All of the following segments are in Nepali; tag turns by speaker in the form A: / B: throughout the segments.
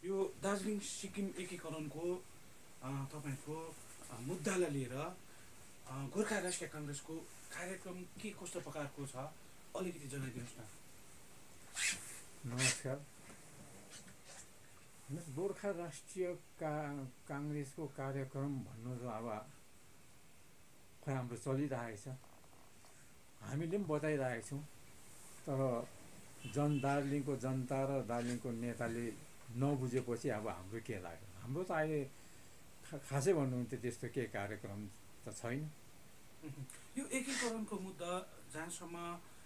A: यो दार्जिलिङ सिक्किम एकीकरणको तपाईँको मुद्दालाई लिएर गोर्खा राष्ट्रिय काङ्ग्रेसको कार्यक्रम के कस्तो प्रकारको छ अलिकति जनाइदिनुहोस् न।
B: नमस्कार। गोर्खा राष्ट्रिय काङ्ग्रेसको कार्यक्रम भन्नु त अब खै हाम्रो चलिरहेको छ, हामीले पनि बताइरहेको छौँ। तर दार्जिलिङको जनता र दार्जिलिङको नेताले नबुझेपछि अब हाम्रो के लाग्यो? हाम्रो त अहिले खासै भन्नु भने त त्यस्तो केही कार्यक्रम त छैन।
A: यो एकीकरणको मुद्दा जहाँसम्म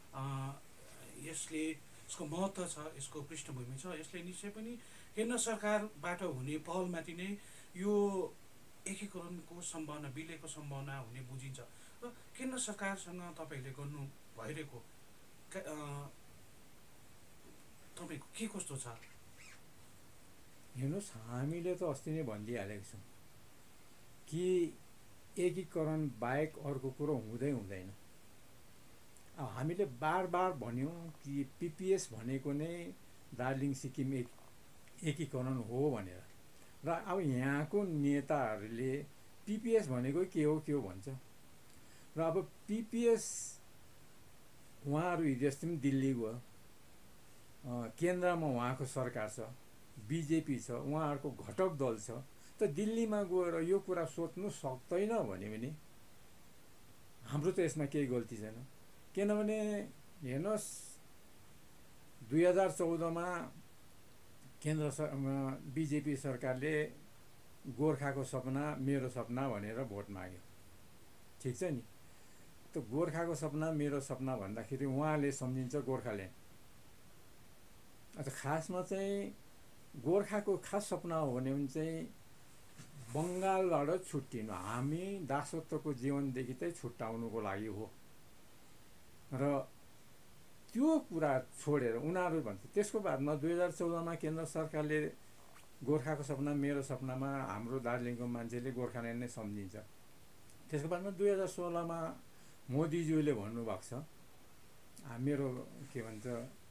A: यसको महत्त्व छ, यसको पृष्ठभूमि छ, यसले निश्चय पनि केन्द्र सरकारबाट हुने पहलमाथि नै यो एकीकरणको सम्भावना, विलयको सम्भावना हुने बुझिन्छ। र केन्द्र सरकारसँग तपाईँहरूले गर्नु भइरहेको तपाईँको के कस्तो छ?
B: हेर्नुहोस्, हामीले त अस्ति नै भनिदिइहालेको छौँ कि एकीकरण बाहेक अर्को कुरो हुँदैन। अब हामीले बार बार भन्यौँ कि पिपिएस भनेको नै दार्जिलिङ सिक्किम एकीकरण हो भनेर। र अब यहाँको नेताहरूले पिपिएस भनेको के हो भन्छ। र अब पिपिएस उहाँहरू हिजोअस्ति पनि दिल्ली गयो, केन्द्रमा उहाँको सरकार छ, बिजेपी छ, उहाँहरूको घटक दल छ। त दिल्लीमा गएर यो कुरा सोच्नु सक्दैन भने हाम्रो त यसमा केही गल्ती छैन। किनभने हेर्नुहोस्, 2014मा बिजेपी सरकारले गोर्खाको सपना मेरो सपना भनेर भोट माग्यो, ठिक छ नि। त गोर्खाको सपना मेरो सपना भन्दाखेरि उहाँले सम्झिन्छ गोर्खाल्यान्ड। खासमा चाहिँ गोर्खाको खास सपना हो भने चाहिँ बङ्गालबाट छुट्टिनु, हामी दासत्वको जीवनदेखि चाहिँ छुट्टाउनुको लागि हो। र त्यो कुरा छोडेर उनीहरू भन्छ। त्यसको बादमा 2014मा केन्द्र सरकारले गोर्खाको सपना मेरो सपनामा हाम्रो दार्जिलिङको मान्छेले गोर्खाल्यान्ड नै सम्झिन्छ। त्यसको बादमा 2016मा मोदीज्यूले भन्नुभएको छ, मेरो के भन्छ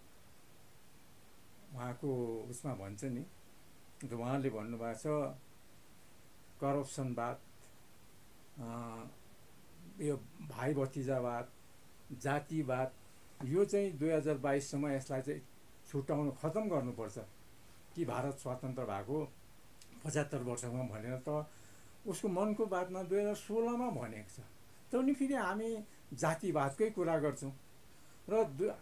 B: उहाँको उसमा भन्छ नि, उहाँले भन्नुभएको छ करप्सनवाद, यो भाइ भतिजावाद, जातिवाद, यो चाहिँ 2022सम्म यसलाई चाहिँ छुट्याउनु, खतम गर्नुपर्छ कि भारत स्वतन्त्र भएको 75 वर्षमा भनेर त उसको मनको बातमा 2016मा भनेको छ। त नि फेरि हामी जातिवादकै कुरा गर्छौँ। र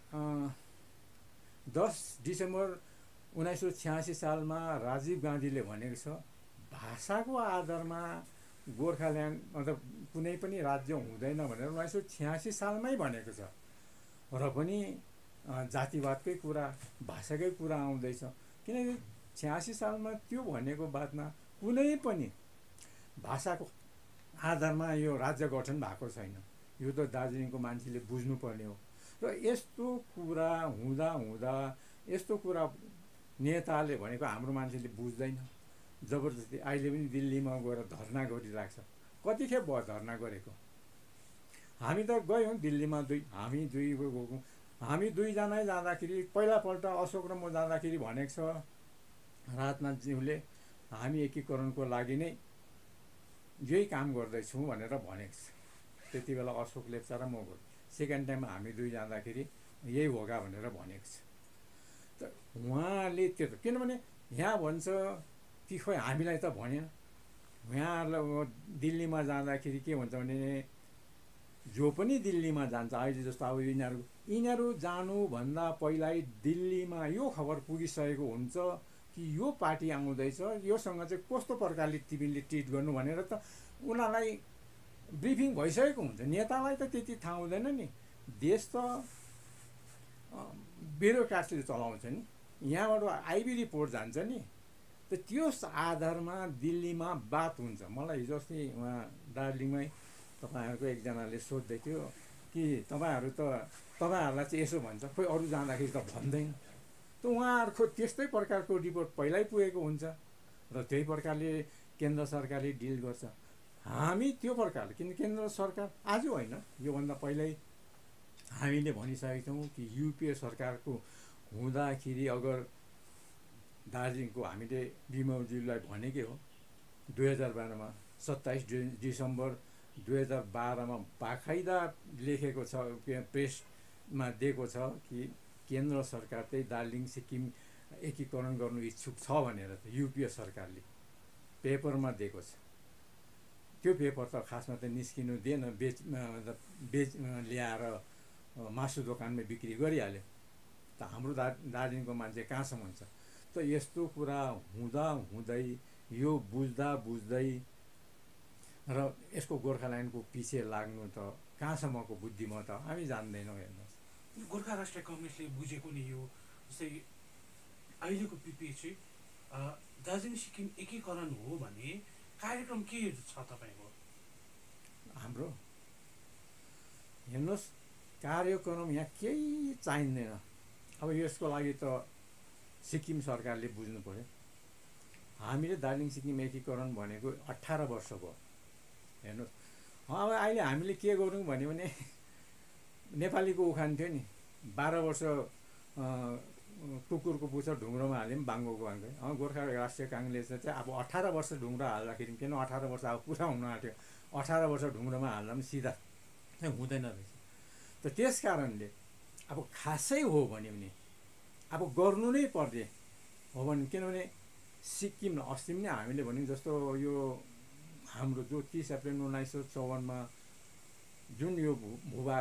B: 10 डिसेम्बर 1986 सालमा राजीव गान्धीले भनेको छ, भाषाको आधारमा गोर्खाल्यान्ड मतलब कुनै पनि राज्य हुँदैन भनेर 1986 सालमै भनेको छ। र पनि जातिवादकै कुरा, भाषाकै कुरा आउँदैछ। किनकि 86 सालमा त्यो भनेको बादमा कुनै पनि भाषाको आधारमा यो राज्य गठन भएको छैन। यो त दार्जिलिङको मान्छेले बुझ्नुपर्ने हो। र यस्तो कुरा हुँदा यस्तो कुरा नेताले भनेको हाम्रो मान्छेले बुझ्दैन। जबरजस्ती अहिले पनि दिल्लीमा गएर धर्ना गरिरहेको छ। कतिखेप भयो धर्ना गरेको? हामी त गयौँ दिल्लीमा, हामी दुईजनै जाँदाखेरि, पहिलापल्ट अशोक र म जाँदाखेरि भनेको छ राजनाथज्यूले, हामी एकीकरणको लागि नै यही काम गर्दैछौँ भनेर भनेको छ। त्यति बेला अशोक लेप्चा र म गयो। सेकेन्ड टाइम हामी दुई जाँदाखेरि यही होगा भनेर भनेको छ। त उहाँले त्यो त किनभने यहाँ भन्छ कि खोइ हामीलाई त भनेन। उहाँहरूलाई दिल्लीमा जाँदाखेरि के भन्छ भने, जो पनि दिल्लीमा जान्छ अहिले जस्तो अब यिनीहरू जानुभन्दा पहिल्यै दिल्लीमा यो खबर पुगिसकेको हुन्छ कि यो पार्टी आउँदैछ, योसँग चाहिँ कस्तो प्रकारले तिमीले ट्रिट गर्नु भनेर त उनीहरूलाई ब्रिफिङ भइसकेको हुन्छ। नेतालाई त त्यति थाहा हुँदैन नि। देश त ब्युरोक्राटले चलाउँछ नि। यहाँबाट आइबी रिपोर्ट जान्छ नि। त त्यो आधारमा दिल्लीमा बात हुन्छ। मलाई हिजो अस्ति उहाँ दार्जिलिङमै तपाईँहरूको एकजनाले सोध्दै थियो कि तपाईँहरूलाई चाहिँ यसो भन्छ, खोइ अरू जाँदाखेरि त भन्दैन। त उहाँहरूको त्यस्तै प्रकारको रिपोर्ट पहिल्यै पुगेको हुन्छ र त्यही प्रकारले केन्द्र सरकारले डिल गर्छ। हामी त्यो प्रकारले, किन केन्द्र सरकार आज होइन, योभन्दा पहिल्यै हामीले भनिसकेका छौँ कि युपिए सरकारको हुँदाखेरि अगर दार्जिलिङको हामीले बिमलज्यूलाई भनेकै हो 2012मा 27 डिसेम्बर 2012मा बाकाइदा लेखेको छ, प्रेसमा दिएको छ कि केन्द्र सरकार चाहिँ दार्जिलिङ सिक्किम एकीकरण गर्नु इच्छुक छ भनेर त युपिए सरकारले पेपरमा दिएको छ। त्यो पेपर त खासमा त निस्किनु दिएन, बेच ल्याएर मासु दोकानमा बिक्री गरिहाल्यो। त हाम्रो दार्जिलिङको मान्छे कहाँसम्म हुन्छ त? यस्तो कुरा हुँदा हुँदै यो बुझ्दा बुझ्दै र यसको गोर्खाल्यान्डको पछि लाग्नु त कहाँसम्मको बुद्धिमत्ता हामी जान्दैनौँ। हेर्नुहोस्,
A: गोर्खा राष्ट्रिय कङ्ग्रेसले बुझेको नि यो जस्तै अहिलेको पिपिएची दार्जिलिङ सिक्किम एकीकरण हो भने कार्यक्रम के छ तपाईँको?
B: हाम्रो हेर्नुहोस्, कार्यक्रम यहाँ केही चाहिँदैन। अब यसको लागि त सिक्किम सरकारले बुझ्नु पर्यो। हामीले दार्जिलिङ सिक्किम एकीकरण भनेको 18 वर्ष भयो। हेर्नुहोस्, अब अहिले हामीले के गरौँ भन्यो भने नेपालीको उखान थियो नि, 12 वर्ष कुकुरको पुच्छर ढुङ्ग्रोमा हाल्यो पनि बाङ्गोको बाङ्गै। गोर्खा राष्ट्रिय काङ्ग्रेस चाहिँ अब 18 वर्ष ढुङ्ग्रो हाल्दाखेरि किन 18 वर्ष अब पुरा हुन आँट्यो, 18 वर्ष ढुङ्ग्रोमा हाल्दा पनि सिधा हुँदैन रहेछ। त त्यस कारणले अब खासै हो भन्यो भने अब गर्नु नै पर्ने हो भने, किनभने सिक्किम अस्ति पनि हामीले भन्यौँ जस्तो यो हाम्रो जो 30 अप्रिल 1954मा जुन यो भूभाग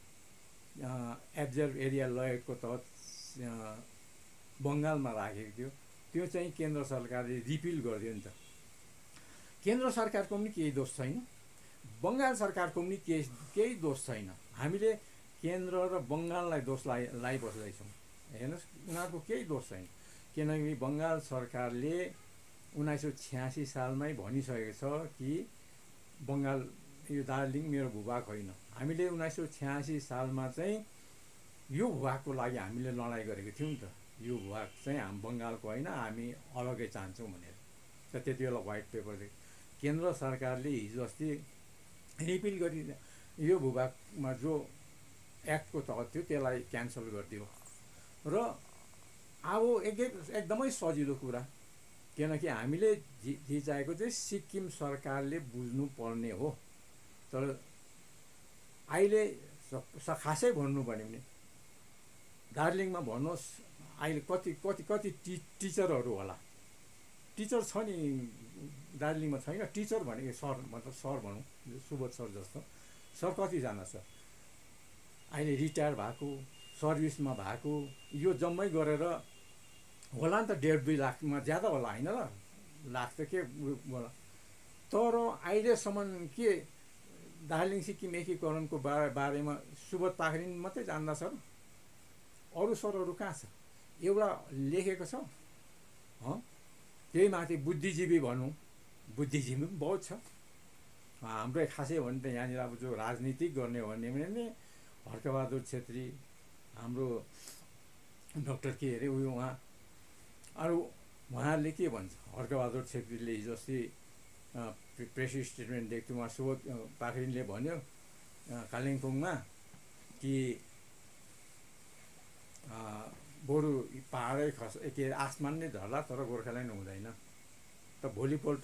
B: एब्जर्भ एरिया लगेको तहत बङ्गालमा राखेको थियो, त्यो चाहिँ केन्द्र सरकारले रिपिल गरिदियो नि त। केन्द्र सरकारको पनि केही दोष छैन, बङ्गाल सरकारको पनि केही दोष छैन। हामीले केन्द्र र बङ्गाललाई दोष लाइबस्दैछौँ। हेर्नुहोस्, उनीहरूको केही दोष छैन, किनकि बङ्गाल सरकारले 1986 सालमै भनिसकेको छ कि बङ्गाल यो दार्जिलिङ मेरो भूभाग होइन। हामीले 1986 सालमा चाहिँ यो भूभागको लागि हामीले लडाइँ गरेको थियौँ नि त। यो भूभाग चाहिँ हामी बङ्गालको होइन, हामी अलग्गै चाहन्छौँ भनेर। त त्यति बेला व्हाइट पेपर दियो। केन्द्र सरकारले हिजो अस्ति रिपिल गरी यो भूभागमा जो एक्टको तहत थियो त्यसलाई क्यान्सल गरिदियो। र अब एकदमै सजिलो कुरा, किनकि हामीले चाहेको चाहिँ सिक्किम सरकारले बुझ्नु पर्ने हो। तर अहिले खासै भन्नु पर्यो भने दार्जिलिङमा भन्नुहोस्, अहिले कति टिचरहरू होला? टिचर छ नि दार्जिलिङमा, छैन? टिचर भनेको सर, मतलब सर भनौँ, सुबोध सर जस्तो सर कतिजना छ अहिले रिटायर भएको, सर्भिसमा भएको? यो जम्मै गरेर होला नि त 1.5-2 लाखमा ज्यादा होला, होइन र? लाख त के होला। तर अहिलेसम्म के दार्जिलिङ सिक्किम एकीकरणको बारेमा सुबोध पाखरिन मात्रै जान्दछ र? अरू सरहरू कहाँ छ? एउटा लेखेको छ, त्यही माथि बुद्धिजीवी भनौँ, बुद्धिजीवी पनि बहुत छ। हाम्रो खासै भने त यहाँनिर अब जो राजनीतिक गर्ने हो भने हर्कबहादुर छेत्री, हाम्रो डाक्टर के अरे उयो अरू उहाँहरूले के भन्छ? हर्कबहादुर छेत्रीले हिजो अस्ति प्रेस स्टेटमेन्ट दिएको थियो, उहाँ सुबोध पाखरिनले भन्यो कालिम्पोङमा कि बरु पहाडै के आसमान नै झर्ला तर गोर्खाल्यान्ड हुँदैन। त भोलिपल्ट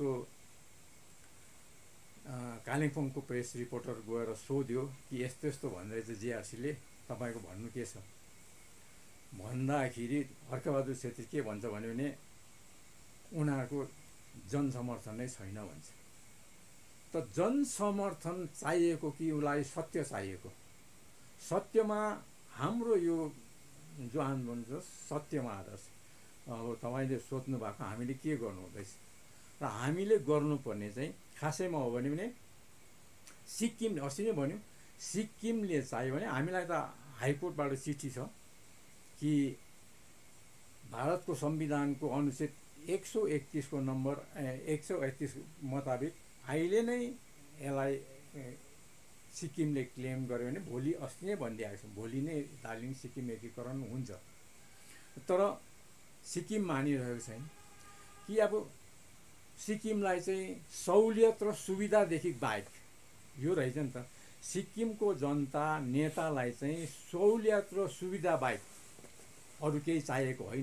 B: कालिम्पोङको प्रेस रिपोर्टर गएर सोध्यो कि यस्तो यस्तो भन्दैछ जिआरसीले, तपाईँको भन्नु के छ भन्दाखेरि हर्कबहादुर छेत्री के भन्छ भने उनीहरूको जनसमर्थन नै छैन भन्छ। त जनसमर्थन चाहिएको कि उसलाई सत्य चाहिएको? सत्यमा हाम्रो यो जो आन्दोलन छ सत्यमा आदर्श। अब तपाईँले सोध्नु भएको हामीले के गर्नु हुँदैछ, र हामीले गर्नुपर्ने चाहिँ खासैमा हो भने सिक्किम, अस्ति नै भन्यो, सिक्किमले चाहियो भने हामीलाई त हाइकोर्टबाट चिठी छ कि भारतको संविधानको अनुच्छेद 131 को नम्बर 131 मुताबिक अहिले नै यसलाई सिक्किमले क्लेम गर्यो भने भोलि, अस्ति नै भनिदिएको छ, भोलि नै दार्जिलिङ सिक्किम एकीकरण हुन्छ। तर सिक्किम मानिरहेको छैन कि अब सिक्किमलाई चाहिँ सहुलियत र सुविधादेखि बाहेक यो रहेछ नि त, सिक्किमको जनता नेतालाई चाहिँ सहुलियत र सुविधा बाहेक अरू केही चाहिएको होइन छ।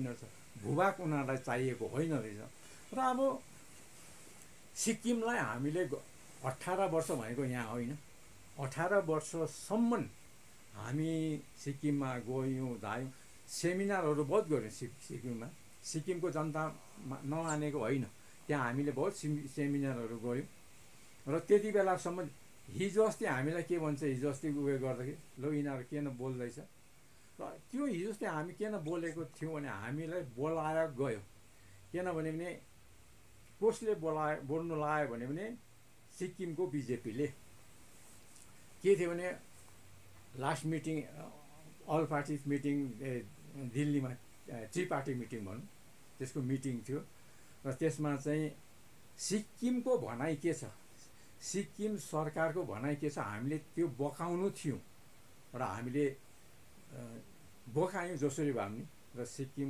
B: भूभाग उनीहरूलाई चाहिएको होइन रहेछ। र अब सिक्किमलाई हामीले 18 वर्ष भनेको यहाँ होइन, 18 वर्षसम्म हामी सिक्किममा गयौँ धायौँ, सेमिनारहरू बहुत गऱ्यौँ सिक्किममा। सिक्किमको जनता नमानेको होइन, त्यहाँ हामीले बहुत सेमिनारहरू गऱ्यौँ। र त्यति बेलासम्म हिजो अस्ति हामीलाई के भन्छ, हिजो अस्ति उयो गर्दाखेरि ल यिनीहरू किन बोल्दैछ, र त्यो हिजो अस्ति हामी किन बोलेको थियौँ भने हामीलाई बोलाएर गयो। किनभने कसले बोल्नु लगायो भने सिक्किमको बिजेपीले के थियो भने last meeting, all party meeting दिल्लीमा, त्रिपार्टी मिटिङ भनौँ, त्यसको मिटिङ थियो। र त्यसमा चाहिँ सिक्किमको भनाइ के छ, सिक्किम सरकारको भनाइ के छ, हामीले त्यो बोकाउनु थियौँ र हामीले बोकायौँ जसरी भए पनि। र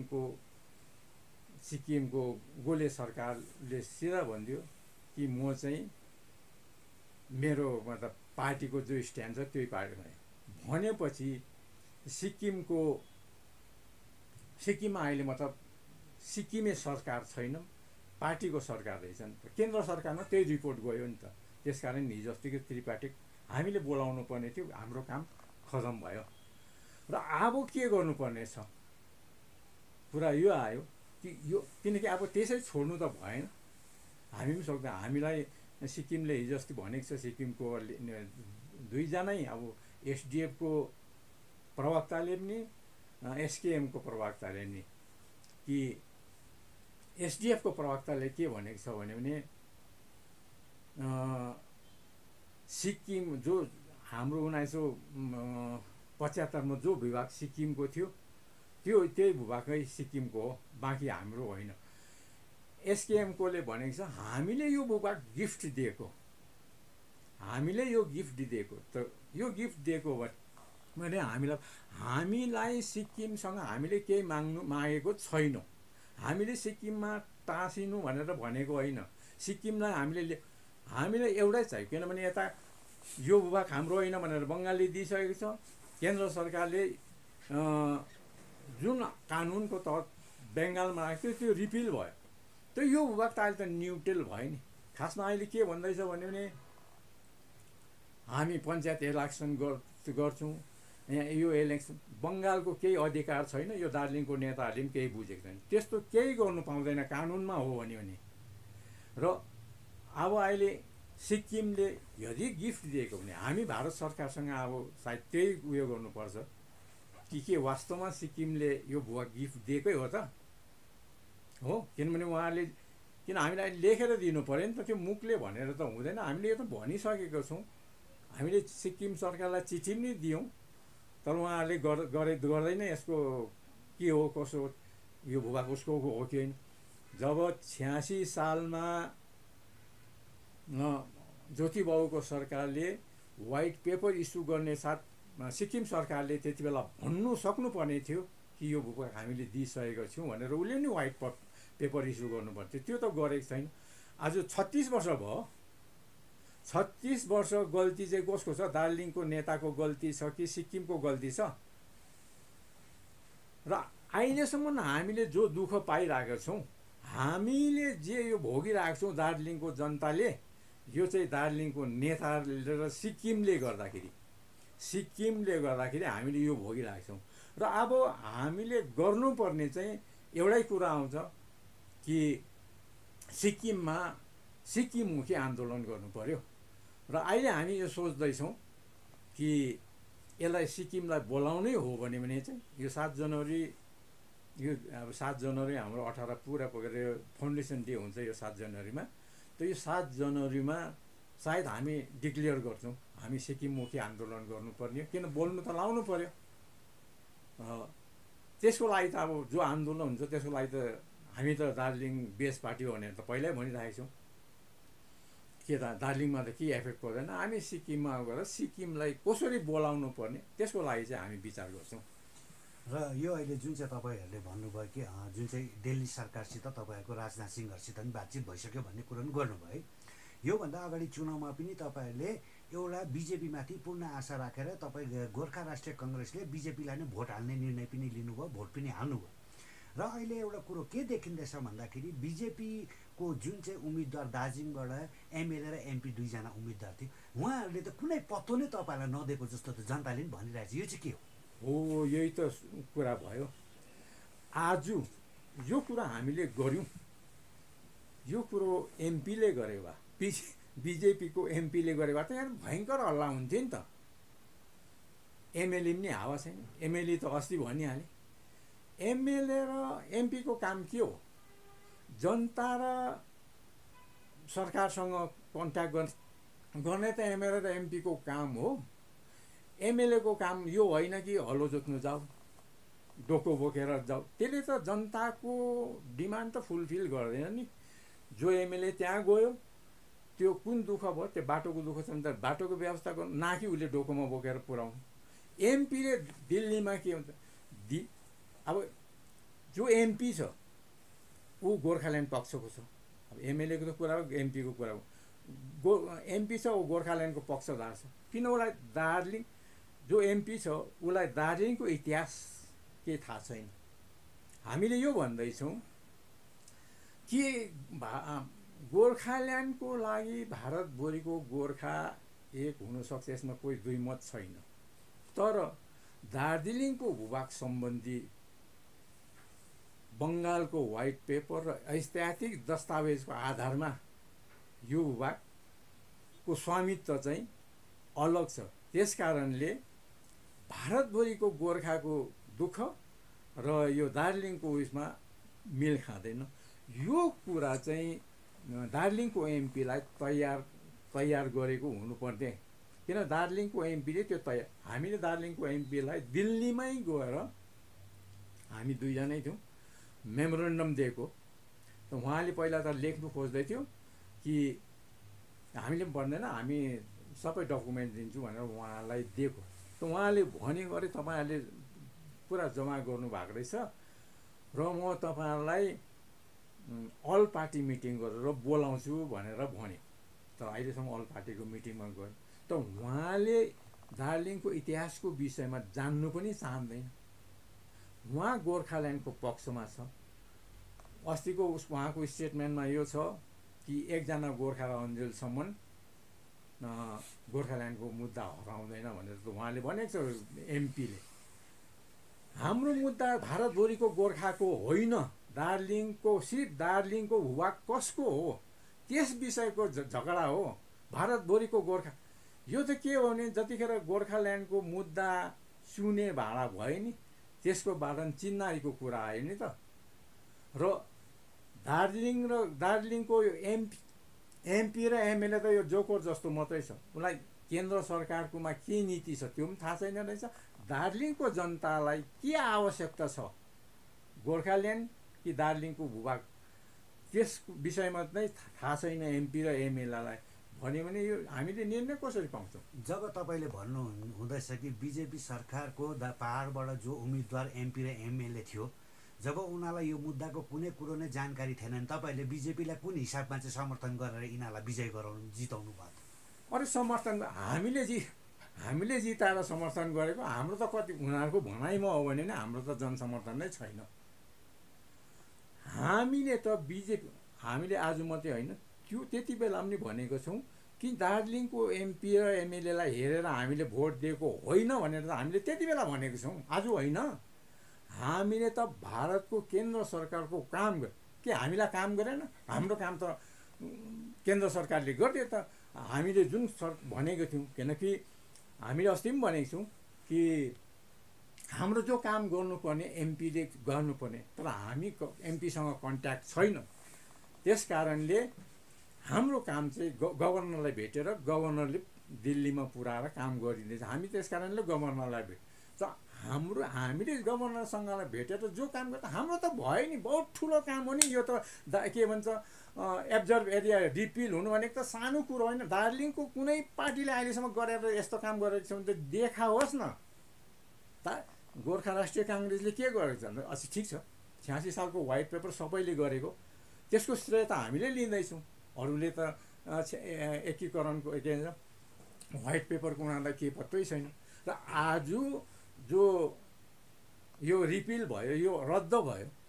B: सिक्किमको गोले सरकारले सिधा भनिदियो कि म चाहिँ मेरो मतलब पार्टीको जो स्ट्यान्ड छ त्यही पार्टी भनेपछि सिक्किममा अहिले मतलब सिक्किमे सरकार छैन, पार्टीको सरकार रहेछ नि त। केन्द्र सरकारमा त्यही रिपोर्ट गयो नि त। त्यसकारण हिजो अस्तिको त्रिपार्टी हामीले बोलाउनु पर्ने थियो, हाम्रो काम खतम भयो। र अब के गर्नुपर्ने छ, कुरा यो आयो कि किनकि अब त्यसै छोड्नु त भएन, हामी पनि सक्दैन। हामीलाई सिक्किमले हिजो अस्ति भनेको छ, सिक्किमको दुईजनै अब एसडिएफको प्रवक्ताले पनि एसकेएमको प्रवक्ताले नि, कि एसडिएफको प्रवक्ताले के भनेको छ भने सिक्किम जो हाम्रो 1975 जो भूभाग सिक्किमको थियो त्यही भूभागै सिक्किमको हो, बाँकी हाम्रो होइन। एसकेएमकोले भनेको छ हामीले यो भूभाग गिफ्ट दिएको, हामीले यो गिफ्ट दिएको। त यो गिफ्ट दिएको भने हामीलाई सिक्किमसँग हामीले केही मागेको छैनौँ। हामीले सिक्किममा टाँसिनु भनेर भनेको होइन। सिक्किमलाई हामीले एउटै चाहियो, किनभने यता यो भूभाग हाम्रो होइन भनेर बङ्गालले दिइसकेको छ। केन्द्र सरकारले जुन कानुनको तहत बङ्गालमा राखेको थियो त्यो रिपिल भयो। त्यो यो भूभाग त अहिले त न्युट्रल भयो नि। खासमा अहिले के भन्दैछ भने हामी पञ्चायत इलेक्सन गर्छौँ, यहाँ यो इलेक्सन बङ्गालको केही अधिकार छैन, यो दार्जिलिङको नेताहरूले पनि केही बुझेको छैन। त्यस्तो केही गर्नु पाउँदैन कानुनमा हो भने। र अब अहिले सिक्किमले यदि गिफ्ट दिएको भने हामी भारत सरकारसँग अब सायद त्यही उयो गर्नुपर्छ कि के वास्तवमा सिक्किमले यो भूभाग गिफ्ट दिएकै हो त हो। किनभने उहाँले हामीलाई लेखेर दिनु पऱ्यो नि त, त्यो मुखले भनेर त हुँदैन। हामीले यो त भनिसकेको छौँ, हामीले सिक्किम सरकारलाई चिठी पनि दियौँ, तर उहाँहरूले गर्दैन यसको के हो कसो, यो भूभाग उसको हो कि होइन। जब 86 सालमा ज्योतिबाबुको सरकारले व्हाइट पेपर इस्यु गर्ने साथ सिक्किम सरकारले त्यति बेला भन्नु सक्नुपर्ने थियो कि यो भूभाग हामीले दिइसकेको छौँ भनेर, उसले नि व्हाइट पेपर इस्यु गर्नुपर्थ्यो। त्यो त गरेको छैन। आज 36 वर्ष भयो। 36 वर्ष गल्ती चाहिँ कसको छ? दार्जिलिङको नेताको गल्ती छ कि सिक्किमको गल्ती छ? र अहिलेसम्म हामीले जो दुःख पाइरहेका छौँ, हामीले जे यो भोगिरहेको छौँ दार्जिलिङको जनताले, यो चाहिँ दार्जिलिङको नेताहरूले र सिक्किमले गर्दाखेरि हामीले यो भोगिरहेको छौँ। र अब हामीले गर्नुपर्ने चाहिँ एउटै कुरा आउँछ कि सिक्किममुखी आन्दोलन गर्नु पर्यो। र अहिले हामी यो सोच्दैछौँ कि यसलाई सिक्किमलाई बोलाउनै हो भने चाहिँ यो 7 जनवरी, यो अब 7 जनवरी हाम्रो 18 पुरा पुगेर फाउन्डेसन डे हुन्छ यो 7 जनवरीमा। त यो 7 जनवरीमा सायद हामी डिक्लेयर गर्छौँ हामी सिक्किममुखी आन्दोलन गर्नुपर्ने हो, किन बोल्नु त लाउनु पर्यो। त्यसको लागि त अब जो आन्दोलन हुन्छ त्यसको लागि त हामी त दार्जिलिङ बेस पार्टी हो भनेर त पहिल्यै भनिरहेको छौँ। के त दार्जिलिङमा त के एफेक्ट पर्दैन, हामी सिक्किममा गएर सिक्किमलाई कसरी बोलाउनु पर्ने त्यसको लागि चाहिँ हामी विचार गर्छौँ।
C: र यो अहिले जुन चाहिँ तपाईँहरूले भन्नुभयो कि जुन चाहिँ दिल्ली सरकारसित तपाईँहरूको राजनाथ सिंहहरूसित पनि बातचित भइसक्यो भन्ने कुरो पनि गर्नुभयो है। योभन्दा अगाडि चुनावमा पनि तपाईँहरूले एउटा बिजेपीमाथि पूर्ण आशा राखेर तपाईँ गोर्खा राष्ट्रिय कङ्ग्रेसले बिजेपीलाई नै भोट हाल्ने निर्णय पनि लिनुभयो, भोट पनि हाल्नुभयो। र अहिले एउटा कुरो के देखिँदैछ भन्दाखेरि बिजेपीको जुन चाहिँ उम्मेदवार दार्जिलिङबाट एमएलए र एमपी दुईजना उम्मेदवार थियो उहाँहरूले त कुनै पत्तो नै तपाईँलाई नदिएको जस्तो त जनताले पनि भनिरहेछ। यो चाहिँ के
B: हो? यही त कुरा भयो। आज यो कुरा हामीले गऱ्यौँ, यो कुरो एमपीले गरे भए, बिजेपीको एमपीले गरे भए त यहाँ भयङ्कर हल्ला हुन्थ्यो नि त। एमएलए पनि हावा छैन। एमएलए त अस्ति भनिहालेँ। एमएलए र एमपीको काम के हो? जनता र सरकारसँग कन्ट्याक्ट गर्ने त एमएलए र एमपीको काम हो। एमएलएको काम यो होइन कि हलो जोत्नु जाऊ, डोको बोकेर जाऊ। त्यसले त जनताको डिमान्ड त फुलफिल गर्दैन नि। जो एमएलए त्यहाँ गयो, त्यो कुन दुःख भयो? त्यो बाटोको दुःख छ भने त बाटोको व्यवस्था गर्नु, न कि उसले डोकोमा बोकेर पुऱ्याउनु। एमपीले दिल्लीमा के हुन्छ? अब जो एमपी छ ऊ गोर्खाल्यान्ड पक्षको छ। अब एमएलएको त कुरा हो, एमपीको कुरा हो। एमपी छ ऊ गोर्खाल्यान्डको पक्षदार छ। किन उसलाई दार्जिलिङ, जो एमपी छ उसलाई दार्जिलिङको इतिहास के थाहा छैन। हामीले यो भन्दैछौँ कि गोर्खाल्यान्डको लागि भारतभरिको गोर्खा एक हुनसक्छ, यसमा कोही दुई मत छैन। तर दार्जिलिङको भूभाग सम्बन्धी बङ्गालको व्हाइट पेपर र ऐतिहासिक दस्तावेजको आधारमा यो भूभागको स्वामित्व चाहिँ अलग छ। त्यस कारणले भारतभरिको गोर्खाको दुःख र यो दार्जिलिङको उयसमा मेल खाँदैन। यो कुरा चाहिँ दार्जिलिङको एमपीलाई तयार गरेको हुनुपर्ने। किन दार्जिलिङको एमपीले त्यो तयार, हामीले दार्जिलिङको एमपीलाई दिल्लीमै गएर, हामी दुईजनै थियौँ, मेमोरेन्डम दिएको। त उहाँले पहिला त लेख्नु खोज्दै थियो कि हामीले पनि भन्दैन, हामी सबै डकुमेन्ट दिन्छु भनेर उहाँलाई दिएको। त उहाँले भनेको अरे तपाईँहरूले पुरा जम्मा गर्नुभएको रहेछ र म तपाईँहरूलाई अल पार्टी मिटिङ गरेर बोलाउँछु भनेर भने। तर अहिलेसम्म अल पार्टीको मिटिङमा गयो। त उहाँले दार्जिलिङको इतिहासको विषयमा जान्नु पनि चाहँदैन। उहाँ गोर्खाल्यान्डको पक्षमा छ। अस्तिको उहाँको स्टेटमेन्टमा यो छ कि एकजना गोर्खा र अन्जेलसम्म गोर्खाल्यान्डको मुद्दा हराउँदैन भनेर त उहाँले भनेको छ एमपीले। हाम्रो मुद्दा भारतभरिको गोर्खाको होइन, दार्जिलिङको, सिर्फ दार्जिलिङको भूभाग कसको हो त्यस विषयको झगडा हो। भारतभरिको गोर्खा, यो त के हो भने जतिखेर गोर्खाल्यान्डको मुद्दा सुने भाँडा भयो नि, त्यसको बाटो चिन्नारीको कुरा आयो नि त। र दार्जिलिङको एमपी र एमएलए त यो जोकर जस्तो मात्रै छ। उसलाई केन्द्र सरकारकोमा के नीति छ त्यो पनि थाहा छैन रहेछ। दार्जिलिङको जनतालाई के आवश्यकता छ, गोर्खाल्यान्ड कि दार्जिलिङको भूभाग, त्यस विषयमा नै थाहा छैन एमपी र एमएलएलाई। भन्यो भने यो हामीले निर्णय कसरी पाउँछौँ?
C: जब तपाईँले भन्नु हुँदैछ कि बिजेपी सरकारको पहाडबाट जो उम्मेदवार एमपी र एमएलए थियो, जब उनीहरूलाई यो मुद्दाको कुनै कुरो नै जानकारी थिएन भने तपाईँले बिजेपीलाई कुन हिसाबमा चाहिँ समर्थन गरेर यिनीहरूलाई विजय जिताउनु भयो?
B: अरे समर्थन हामीले जिताएर समर्थन गरेको हाम्रो त कति, उनीहरूको भनाइमा हो भने नै हाम्रो त जनसमर्थन नै छैन। हामीले त हामीले आज मात्रै होइन, त्यो त्यति बेला पनि भनेको छौँ कि दार्जिलिङको एमपी र एमएलएलाई हेरेर हामीले भोट दिएको होइन भनेर त हामीले त्यति बेला भनेको छौँ, आज होइन। हामीले त भारतको केन्द्र सरकारको काम के हामीलाई काम गरेन? हाम्रो काम त केन्द्र सरकारले गरिदियो त। हामीले जुन भनेको थियौँ, किनकि हामीले अस्ति पनि भनेको छौँ कि हाम्रो जो काम गर्नुपर्ने एमपीले गर्नुपर्ने, तर हामी एमपीसँग कन्ट्याक्ट छैन। त्यस कारणले हाम्रो काम चाहिँ गभर्नरलाई भेटेर गभर्नरले दिल्लीमा पुऱ्याएर काम गरिदिँदैछ। हामी त्यस कारणले गभर्नरलाई हामीले गभर्नरसँग भेटेर जो काम गर्छ हाम्रो त भयो नि, बहुत ठुलो काम हो नि यो त। के भन्छ, एब्जर्भ एरिया रिपिल हुनु भनेको त सानो कुरो होइन। दार्जिलिङको कुनै पार्टीले अहिलेसम्म गरेर यस्तो काम गरेको छ भने त देखाओस् न। गोर्खा राष्ट्रिय काङ्ग्रेसले के गरेको छ भने, अच्छा ठिक छ, 86 सालको व्हाइट पेपर सबैले गरेको, त्यसको श्रेय त हामीले लिँदैछौँ। अरूले त एकीकरणको के भन्छ व्हाइट पेपरको उनीहरूलाई केही पत्तै छैन। र आज जो यो रिपिल भयो, यो रद्द भयो,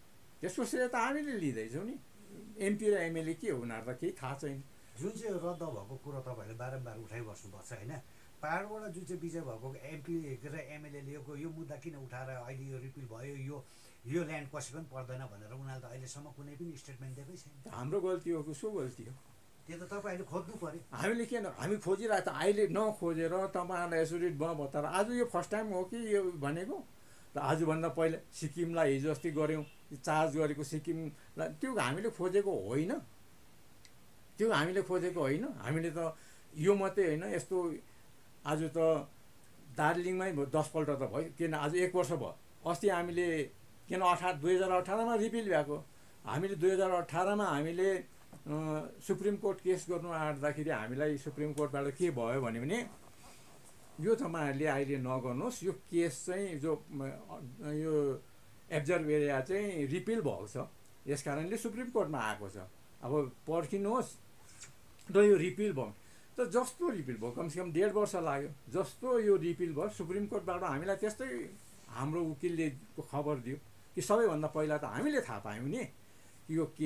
B: त्यसको श्रेय त हामीले लिँदैछौँ नि। एमपी र एमएलए के हो उनीहरूलाई केही थाहा छैन।
C: जुन चाहिँ रद्द भएको कुरो तपाईँहरूले बारम्बार उठाइबस्नुपर्छ होइन। पाहाडबाट जुन चाहिँ विजय भएको एमपी र एमएलए लिएको यो मुद्दा किन उठाएर अहिले यो रिपिल भयो, यो ल्यान्ड कसैको पनि पर्दैन भनेर उनीहरूले त अहिलेसम्म कुनै पनि स्टेटमेन्ट दिएकै छैन।
B: हाम्रो गल्ती हो, कसको गल्ती हो?
C: त्यो त तपाईँहरूले खोज्नु पऱ्यो।
B: हामीले किन हामी खोजिरहेको त अहिले नखोजेर तपाईँहरूलाई यसरी बताएर आज यो फर्स्ट टाइम हो कि यो भनेको? र आजभन्दा पहिला सिक्किमलाई हिजो अस्ति गऱ्यौँ, चार्ज गरेको सिक्किमलाई त्यो हामीले खोजेको होइन, त्यो हामीले खोजेको होइन। हामीले त यो मात्रै होइन, यस्तो आज त दार्जिलिङमै 10 पल्ट त भयो, किन आज 1 वर्ष भयो। अस्ति हामीले किन 2018मा रिपिल भएको, हामीले 2018मा हामीले सुप्रिम कोर्ट केस गर्नु आँट्दाखेरि हामीलाई सुप्रिम कोर्टबाट के भयो भने यो तपाईँहरूले अहिले नगर्नुहोस्, यो केस चाहिँ जो यो एब्जर्भ एरिया चाहिँ रिपिल भएको छ, यस कारणले सुप्रिम कोर्टमा आएको छ, अब पर्खिनुहोस् र यो रिपिल भयो। त जस्तो रिपिल भयो कमसेकम 1.5 वर्ष लाग्यो, जस्तो यो रिपिल भयो सुप्रिम कोर्टबाट हामीलाई त्यस्तै हाम्रो वकिलले खबर दियो कि सबैभन्दा पहिला त हामीले थाहा पायौँ नि यो के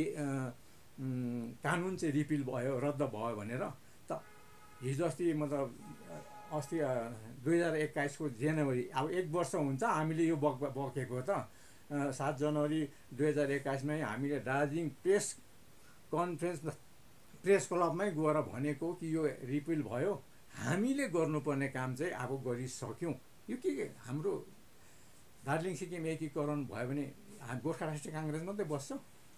B: कानुन चाहिँ रिपिल भयो, रद्द भयो भनेर। त हिजो अस्ति मतलब अस्ति 2021 को जनवरी, अब 1 वर्ष हुन्छ हामीले यो बकेको त। 7 जनवरी 2021मै हामीले दार्जिलिङ प्रेस कन्फरेन्स प्रेस क्लबमै गएर भनेको कि यो रिपिल भयो, हामीले गर्नुपर्ने काम चाहिँ अब गरिसक्यौँ। यो के हाम्रो दार्जिलिङ सिक्किम एकीकरण भयो भने गोर्खा राष्ट्रिय काङ्ग्रेस मात्रै बस्छ?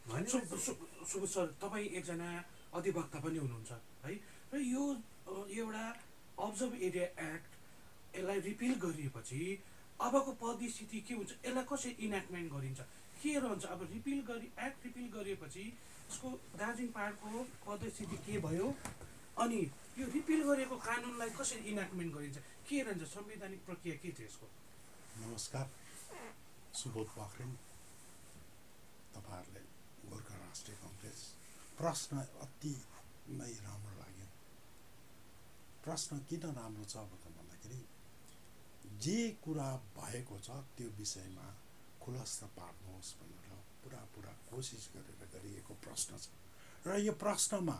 A: सुबोध सर, तपाईँ एकजना अधिवक्ता पनि हुनुहुन्छ है, र यो एउटा अब्जर्भ एरिया एक्ट यसलाई रिपिल गरिएपछि अबको परिस्थिति के हुन्छ, यसलाई कसरी इनेक्टमेन्ट गरिन्छ, के रहन्छ? अब एक्ट रिपिल गरिएपछि यसको दार्जिलिङ पाहाडको परिस्थिति के भयो, अनि यो रिपिल गरेको कानुनलाई कसरी इनेक्टमेन्ट गरिन्छ, के रहन्छ, संवैधानिक प्रक्रिया के थियो यसको?
D: नमस्कार, सुबोध पोखरेल, तपाईँहरूले गोर्खा राष्ट्रिय कङ्ग्रेस प्रश्न अति नै राम्रो लाग्यो। प्रश्न किन राम्रो छ भन्दाखेरि जे कुरा भएको छ त्यो विषयमा खुलस्त पार्नुहोस् भनेर पुरा कोसिस गरेर गरिएको प्रश्न छ। र यो प्रश्नमा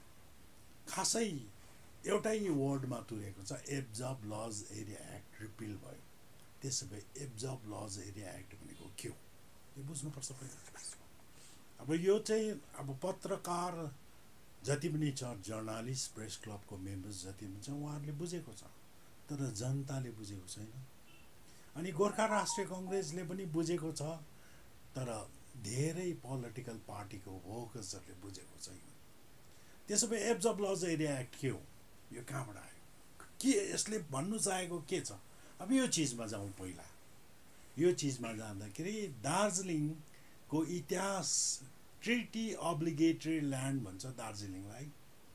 D: खासै एउटै वर्डमा तुरेको छ, absorb laws area act repeal भयो। त्यसो भए एब्जर्भ लज एरिया एक्ट भनेको के हो यो बुझ्नुपर्छ पहिला। अब यो चाहिँ अब पत्रकार जति पनि छ, जर्नलिस्ट, प्रेस क्लबको मेम्बर्स जति पनि छ, उहाँहरूले बुझेको छ, तर जनताले बुझेको छैन। अनि गोर्खा राष्ट्रिय कङ्ग्रेसले पनि बुझेको छ, तर धेरै पोलिटिकल पार्टीको वर्कर्सहरूले बुझेको छैन। त्यसो भए एब्जर्भ लज एरिया एक्ट के हो, यो कहाँबाट आयो, के यसले भन्नु चाहेको के छ? अब यो चिजमा जाउँ। पहिला यो चिजमा जाँदाखेरि दार्जिलिङको इतिहास, ट्रिटी अब्लिगेटरी ल्यान्ड भन्छ दार्जिलिङलाई।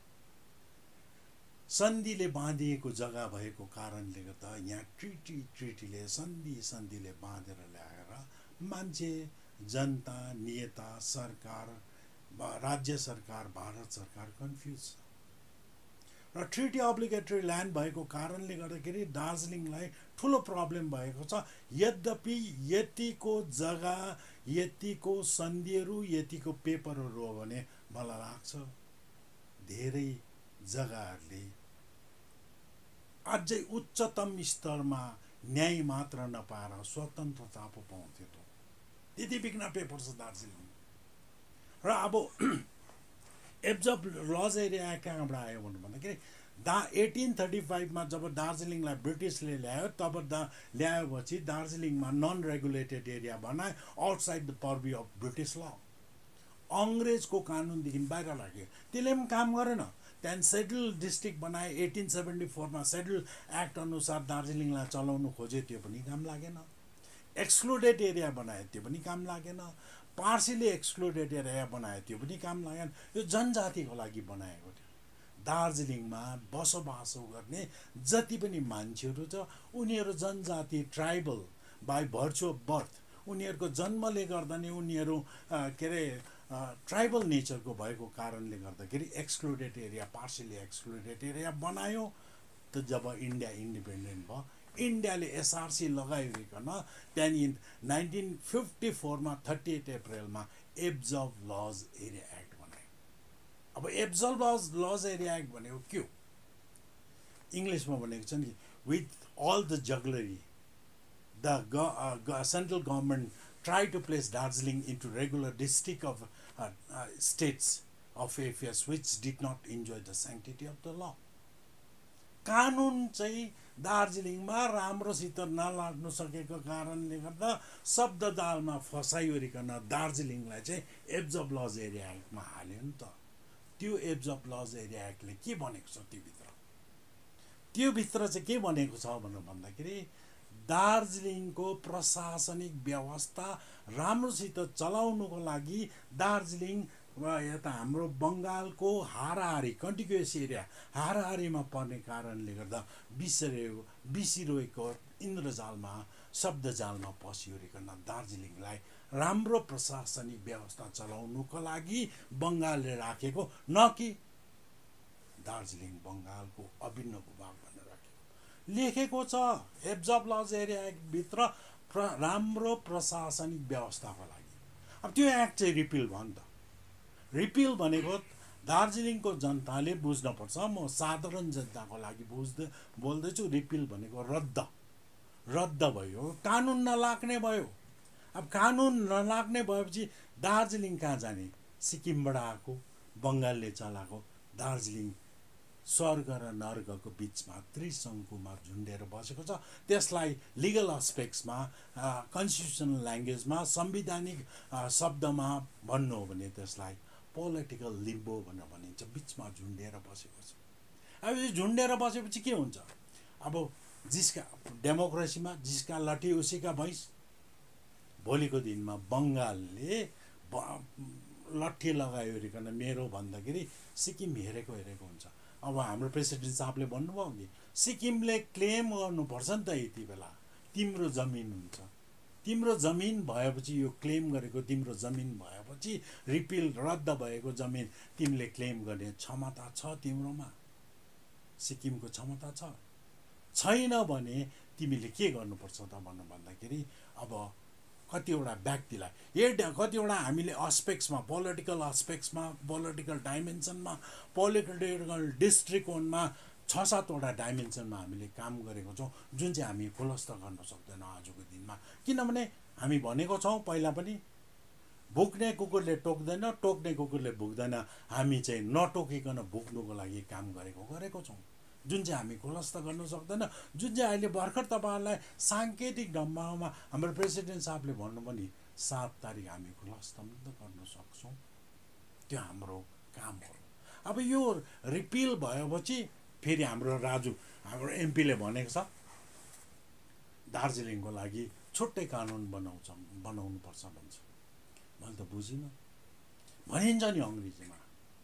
D: सन्धिले बाँधिएको जग्गा भएको कारणले गर्दा यहाँ ट्रिटीले सन्धिले बाँधेर ल्याएर मान्छे, जनता, नेता, सरकार, राज्य सरकार, भारत सरकार कन्फ्युज छ। र ट्रिटी अब्लिगेटरी ल्यान्ड भएको कारणले गर्दाखेरि दार्जिलिङलाई ठुलो प्रब्लम भएको छ। यद्यपि यतिको जग्गा, यतिको सन्धिहरू, यतिको पेपरहरू हो भने मलाई लाग्छ धेरै जग्गाहरूले अझै उच्चतम स्तरमा न्याय मात्र नपाएर स्वतन्त्रता पो पाउँथ्यो त। त्यति बिघ्न पेपर छ दार्जिलिङ। र अब एब्जर्भ लज एरिया कहाँबाट आयो भन्दाखेरि 1835मा जब दार्जिलिङलाई ब्रिटिसले ल्यायो, तब ल्याएपछि दार्जिलिङमा नन रेगुलेटेड एरिया बनाए, outside the purview of British law. अङ्ग्रेजको कानुनदेखि बाहिर लाग्यो, त्यसले पनि काम गरेन। त्यहाँदेखि सेड्युल डिस्ट्रिक्ट बनाए 1874मा, सेड्युल एक्ट अनुसार दार्जिलिङलाई चलाउनु खोज्यो, त्यो पनि काम लागेन। एक्सक्लुडेड एरिया बनायो, त्यो पनि काम लागेन। पार्सिली एक्सक्लुडेड एरिया बनायो, त्यो पनि काम लागेन। यो जनजातिको लागि बनाएको थियो। दार्जिलिङमा बसोबासो गर्ने जति पनि मान्छेहरू छ, उनीहरू जनजाति, tribal by virtue of birth, उनीहरूको जन्मले गर्दा नै उनीहरू के अरे ट्राइबल नेचरको भएको कारणले गर्दाखेरि excluded area, partially excluded area बनायो। त जब इन्डिया इन्डिपेन्डेन्ट भयो, इन्डियाले एसआरसी लगाइकन त्यहाँदेखि 1954मा 38 अप्रिलमा एब्जर्भ लज एरिया एक्ट बनायो। अब एब्जर्भ लज एरिया एक्ट भनेको के हो? इङ्ग्लिसमा भनेको छ नि, with all the jugglery the central government tried to place Darjeeling into regular district of states of affairs which did not enjoy the sanctity of the law. कानुन चाहिँ दार्जिलिङमा राम्रोसित नलाग्नु सकेको कारणले गर्दा शब्द जालमा फसाइवरिकन दार्जिलिङलाई चाहिँ एब्जर्भ लज एरिया एक्टमा हाल्यो नि त। त्यो एब्जर्भ लज एरिया एक्टले के भनेको छ त्यो भित्र चाहिँ के भनेको छ भनेर भन्दाखेरि दार्जिलिङको प्रशासनिक व्यवस्था राम्रोसित चलाउनुको लागि दार्जिलिङ यता हाम्रो बङ्गालको हाराहारी कन्टिग्युस एरिया हाराहारीमा पर्ने कारणले गर्दा बिसिरहेको इन्द्रजालमा शब्दजालमा पसिओरिकन दार्जिलिङलाई राम्रो प्रशासनिक व्यवस्था चलाउनुको लागि बङ्गालले राखेको, न कि दार्जिलिङ बङ्गालको अभिन्न भूभाग भनेर राखेको लेखेको छ। एब्जर्भ लज एरिया एक्टभित्र राम्रो प्रशासनिक व्यवस्थाको लागि। अब त्यो एक्ट चाहिँ रिपिल भयो नि त। रिपिल भनेको दार्जिलिङको जनताले बुझ्नुपर्छ, म साधारण जनताको लागि बोल्दैछु। रिपिल भनेको रद्द भयो, कानुन नलाग्ने भयो। अब कानुन नलाग्ने भएपछि दार्जिलिङ कहाँ जाने? सिक्किमबाट आएको, बङ्गालले चलाएको दार्जिलिङ स्वर्ग र नर्कको बिचमा त्रिशङ्कुमा झुन्डेर बसेको छ। त्यसलाई लिगल अस्पेक्ट्समा कन्स्टिट्युसनल ल्याङ्ग्वेजमा संवैधानिक शब्दमा भन्नु हो भने त्यसलाई पोलिटिकल लिम्बो भनेर भनिन्छ। बिचमा झुन्डेर बसेको छ। अब यो झुन्डेर बसेपछि के हुन्छ? अब जिसका डेमोक्रेसीमा जिसका लठी उसीका भैँस। भोलिको दिनमा बङ्गालले लट्ठी लगाइवरिकन मेरो भन्दाखेरि सिक्किम हेरेको हुन्छ। अब हाम्रो प्रेसिडेन्ट साहबले भन्नुभयो कि सिक्किमले क्लेम गर्नुपर्छ नि त, यति बेला तिम्रो जमिन हुन्छ। तिम्रो जमिन भएपछि यो क्लेम गरेको तिम्रो जमिन भएपछि रिपिल रद्द भएको जमिन तिमीले क्लेम गर्ने क्षमता छ तिम्रोमा? सिक्किमको क्षमता छैन भने तिमीले के गर्नुपर्छ त भन्दाखेरि अब कतिवटा व्यक्तिलाई कतिवटा हामीले अस्पेक्ट्समा पोलिटिकल अस्पेक्ट्समा पोलिटिकल डाइमेन्सनमा पोलिटिकल दृष्टिकोणमा 6-7वटा डाइमेन्सनमा हामीले काम गरेको छौँ, जुन चाहिँ हामी खुलस्त गर्न सक्दैनौँ आजको दिनमा। किनभने हामी भनेको छौँ पहिला पनि, भुक्ने कुकुरले टोक्दैन, टोक्ने कुकुरले भुक्दैन। हामी चाहिँ नटोकिकन भुक्नुको लागि काम गरेको छौँ, जुन चाहिँ हामी खुलस्त गर्न सक्दैन। जुन चाहिँ अहिले भर्खर तपाईँहरूलाई साङ्केतिक ढङ्गमा हाम्रो प्रेसिडेन्ट साहबले भन्नुभयो नि 7 तारिक हामी खुलस्त गर्न सक्छौँ। त्यो हाम्रो काम हो। अब यो रिपिल भएपछि फेरि हाम्रो हाम्रो एमपीले भनेको छ दार्जिलिङको लागि छुट्टै कानुन बनाउनुपर्छ भन्छ। मैले त बुझिनँ। भनिन्छ नि अङ्ग्रेजीमा,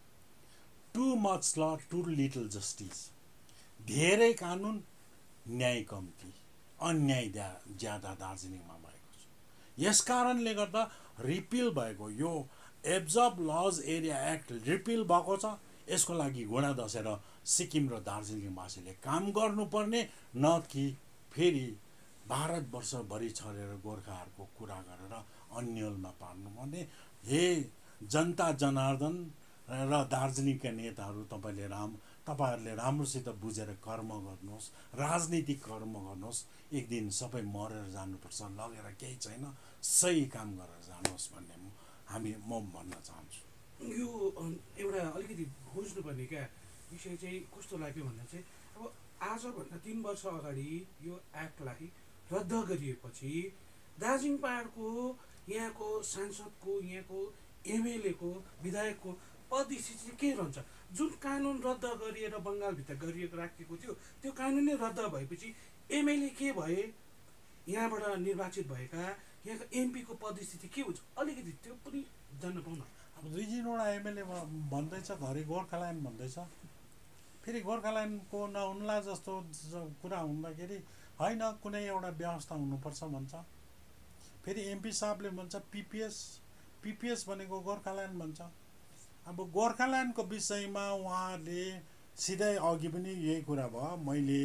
D: too much law too little justice. धेरै कानुन न्याय कम्ती, अन्याय ज्यादा दार्जिलिङमा भएको छ। यस कारणले गर्दा रिपिल भएको यो absorb laws area act repeal भएको छ। यसको लागि घोडा दसेर सिक्किम र दार्जिलिङवासीले काम गर्नुपर्ने, न कि फेरि भारतवर्षभरि छरेर गोर्खाहरूको कुरा गरेर अन्यलमा पार्नुपर्ने। हे जनता जनार्दन र दार्जिलिङका नेताहरू, तपाईँहरूले राम्रोसित बुझेर कर्म गर्नुहोस्, राजनीतिक कर्म गर्नुहोस्। एक दिन सबै मरेर जानुपर्छ, लगेर केही छैन, सही काम गरेर जानुहोस् भन्ने म भन्न चाहन्छु।
A: यो एउटा अलिकति बुझ्नुपर्ने क्या विषय चाहिँ कस्तो लाग्यो भन्दा चाहिँ, अब आजभन्दा 3 वर्ष अगाडि यो एक्टलाई रद्द गरिएपछि दार्जिलिङ पहाडको यहाँको सांसदको, यहाँको एमएलएको, विधायकको पदस्थिति के रहन्छ? जुन कानुन रद्द गरिएर बङ्गालभित्र गरिएको राखेको थियो, त्यो कानुनै रद्द भएपछि एमएलए के भए, यहाँबाट निर्वाचित भएका यहाँको एमपीको पदस्थिति के हुन्छ? अलिकति त्यो पनि जान्न पाउन।
D: अब 2-3वटा एमएलए भन्दैछ, घरि गोर्खाल्यान्ड भन्दैछ। फेरि गोर्खाल्यान्डको नहुन्ला जस्तो कुरा हुँदाखेरि होइन, कुनै एउटा व्यवस्था हुनुपर्छ भन्छ। फेरि एमपी साहबले भन्छ पिपिएस भनेको गोर्खाल्यान्ड भन्छ। अब गोर्खाल्यान्डको विषयमा उहाँले सिधै अघि पनि यही कुरा भयो, मैले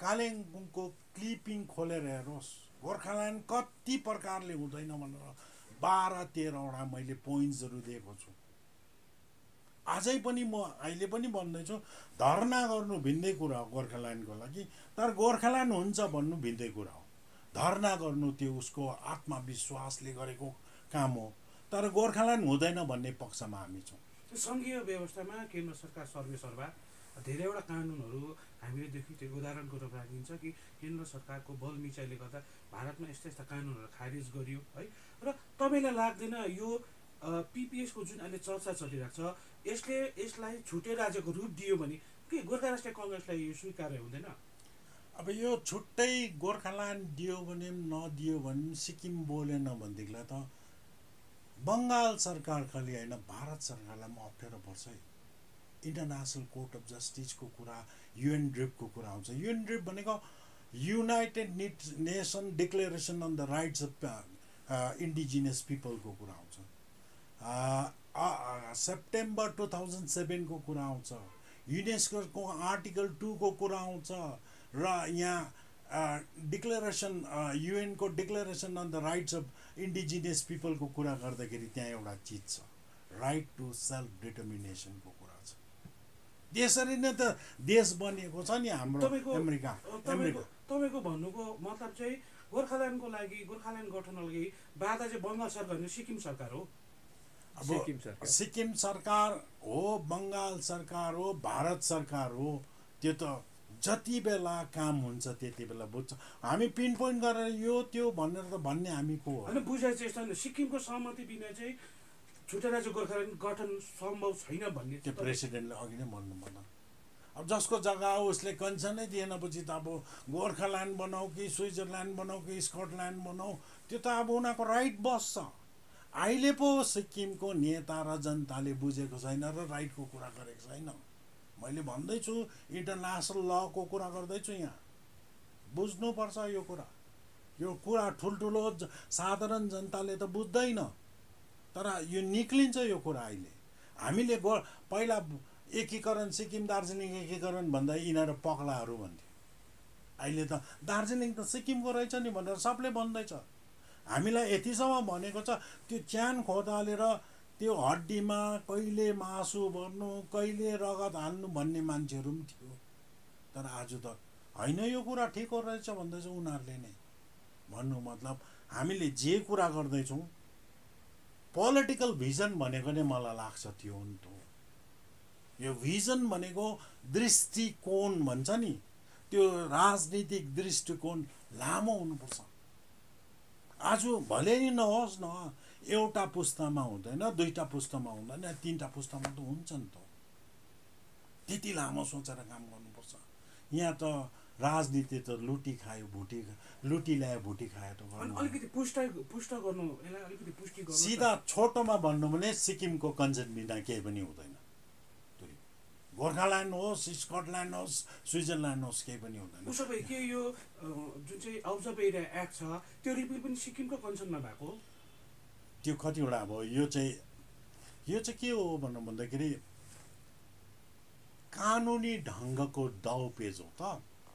D: कालिम्पोङको क्लिपिङ खोलेर हेर्नुहोस् गोर्खाल्यान्ड कति प्रकारले हुँदैन भनेर 12-13वटा मैले पोइन्ट्सहरू दिएको छु। अझै पनि म अहिले पनि भन्दैछु, धर्ना गर्नु भिन्दै कुरा हो गोर्खाल्यान्डको लागि, तर गोर्खाल्यान्ड हुन्छ भन्नु भिन्दै कुरा हो। धर्ना गर्नु त्यो उसको आत्मविश्वासले गरेको काम हो, तर गोर्खाल्यान्ड हुँदैन भन्ने पक्षमा हामी छौँ।
A: सङ्घीय व्यवस्थामा केन्द्र सरकार सर्वेसर्वा धेरैवटा कानुनहरू हामीले देखि त्यो उदाहरणको रूप राखिन्छ कि केन्द्र सरकारको बल मिचाइले गर्दा भारतमा यस्ता यस्ता कानुनहरू खारिज गरियो है। र तपाईँलाई लाग्दैन यो पिपिएसको जुन अहिले चर्चा चलिरहेको छ यसलाई छुट्टै राज्यको रूप दियो भने के गोर्खा राष्ट्रिय कङ्ग्रेसलाई यो स्वीकार्य हुँदैन?
D: अब यो छुट्टै गोर्खाल्यान्ड दियो भने नदियो भने सिक्किम बोलेन भनेदेखिलाई त बङ्गाल सरकार खालि होइन, भारत सरकारलाई पनि अप्ठ्यारो पर्छ है। इन्टरनेसनल कोर्ट अफ जस्टिसको कुरा, युएनड्रिपको कुरा आउँछ। युएनड्रिप भनेको United Nation declaration on the rights of indigenous पिपलको कुरा आउँछ। सेप्टेम्बर 2007 को कुरा आउँछ। युनेस्को आर्टिकल 2 को कुरा आउँछ। र यहाँ डिक्लेरेसन युएनको declaration on the rights of indigenous पिपलको कुरा गर्दाखेरि त्यहाँ एउटा चिज छ, राइट टु सेल्फ डिटर्मिनेसनको कुरा छ। त्यसरी नै त देश बनिएको छ नि हाम्रो अमेरिका।
A: तपाईँको भन्नुको मतलब चाहिँ गोर्खाल्यान्डको लागि, गोर्खाल्यान्ड गठनको लागि बाधा चाहिँ बङ्गाल सरकार होइन, सिक्किम सरकार हो।
D: अब सिक्किम सरकार हो, बङ्गाल सरकार हो, भारत सरकार हो, त्यो त जति बेला काम हुन्छ त्यति बेला बुझ्छ। हामी पिन पोइन्ट गरेर यो त्यो भनेर त भन्ने हामी को हो?
A: होइन, बुझाइ चाहिँ यस्तो सिक्किमको सहमति बिना चाहिँ छुट्टै राज्य गोर्खाल्यान्ड गठन सम्भव छैन भन्ने
D: त्यो प्रेसिडेन्टले अघि नै भन्नु पर्दा। अब जसको जग्गा हो उसले कन्सर्नै दिएन पछि त अब गोर्खाल्यान्ड बनाऊ कि स्विजरल्यान्ड बनाऊ कि स्कटल्यान्ड बनाऊ, त्यो त अब उनीहरूको राइट बस्छ। अहिले पो सिक्किमको नेता र जनताले बुझेको छैन र राइटको कुरा गरेको छैन। मैले भन्दैछु इन्टरनेसनल लको कुरा गर्दैछु, यहाँ बुझ्नुपर्छ यो कुरा। यो कुरा ठुल्ठुलो साधारण जनताले त बुझ्दैन, तर यो निक्लिन्छ यो कुरा। अहिले हामीले पहिला एकीकरण, सिक्किम दार्जिलिङ एकीकरण भन्दा यिनीहरू पगलाहरू भन्थ्यो। अहिले त दार्जिलिङ त सिक्किमको रहेछ नि भनेर सबले भन्दैछ। हामीलाई यतिसम्म भनेको छ त्यो च्यान खोदालेर त्यो हड्डीमा कहिले मासु भर्नु, कहिले रगत हाल्नु भन्ने मान्छेहरू पनि थियो। तर आज त होइन यो कुरा ठिक हो रहेछ भन्दैछ उनीहरूले नै। भन्नु मतलब हामीले जे कुरा गर्दैछौँ पोलिटिकल भिजन भनेको नै मलाई लाग्छ त्यो हो नि त। यो भिजन भनेको दृष्टिकोण भन्छ नि, त्यो राजनीतिक दृष्टिकोण लामो हुनुपर्छ। आज भले नि नहोस् न, एउटा पुस्तामा हुँदैन, दुईटा पुस्तामा हुँदैन, तीनटा पुस्तामा त हुन्छ नि त। त्यति लामो सोचेर काम गर्नुपर्छ। यहाँ त राजनीति त लुटी खायो भुटी, लुटी ल्यायो भुटी खायो त गर्नु।
A: अलिकति पुष्ट गर्नु, यसलाई अलिकति पुष्टि गर्नु।
D: सिधा छोटोमा भन्नु भने सिक्किमको कन्सेन्ट बिना केही पनि हुँदैन। गोर्खाल्यान्ड होस्, स्कटल्यान्ड होस्, स्विजरल्यान्ड होस्, केही पनि हुँदैन।
A: उसो भए के यो जुन चाहिँ अब्जर्भ एरिया एक्ट छ त्यो रिपिल पनि सिक्किमको कन्सर्नमा भएको?
D: त्यो कतिवटा अब यो चाहिँ के हो भन्दाखेरि कानुनी ढङ्गको दाउपेच हो त।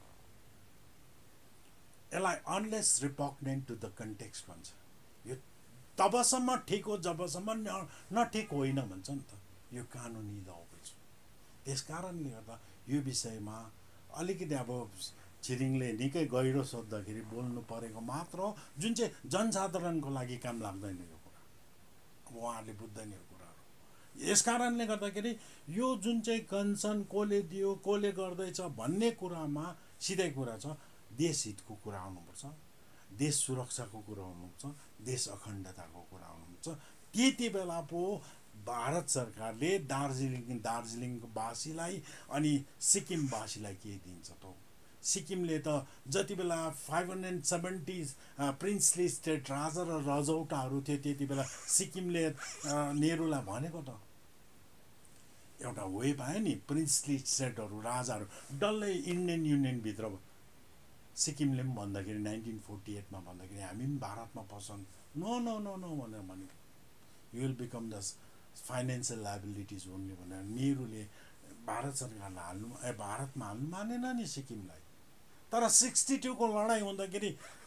D: यसलाई unless repugnant to the context भन्छ। यो तबसम्म ठिक हो जबसम्म नठिक होइन भन्छ नि त। यो कानुनी दाउपेच हो। त्यस कारणले गर्दा यो विषयमा अलिकति अब छिरिङले निकै गहिरो सोद्धाखेरि बोल्नु परेको मात्र हो, जुन चाहिँ जनसाधारणको लागि काम लाग्दैन यो कुरा। अब उहाँहरूले बुझ्दैन यो कुराहरू। यस कारणले गर्दाखेरि यो जुन चाहिँ कन्सर्न कसले दियो, कसले गर्दैछ भन्ने कुरामा सिधै कुरा छ, देश हितको कुरा आउनुपर्छ, देश सुरक्षाको कुरा आउनुपर्छ, देश अखण्डताको कुरा आउनुपर्छ। त्यति बेला पो भारत सरकारले दार्जिलिङवासीलाई अनि सिक्किमवासीलाई के दिन्छ त? सिक्किमले त जति बेला 570 प्रिन्सली स्टेट राजा र रजौटाहरू थियो त्यति बेला सिक्किमले नेहरूलाई भनेको त एउटा वेब आयो नि, प्रिन्सली स्टेटहरू राजाहरू डल्लै इन्डियन युनियनभित्र। सिक्किमले पनि भन्दाखेरि 1948 मा भन्दाखेरि हामी पनि भारतमा पसौँ, नो नो नो नो भनेर भन्यो, you will become the financial liabilities only भनेर नेहरूले भारत सरकारलाई भारतमा हाल्नु मानेन नि सिक्किमलाई। तर 62 को लडाइँ हुँदाखेरि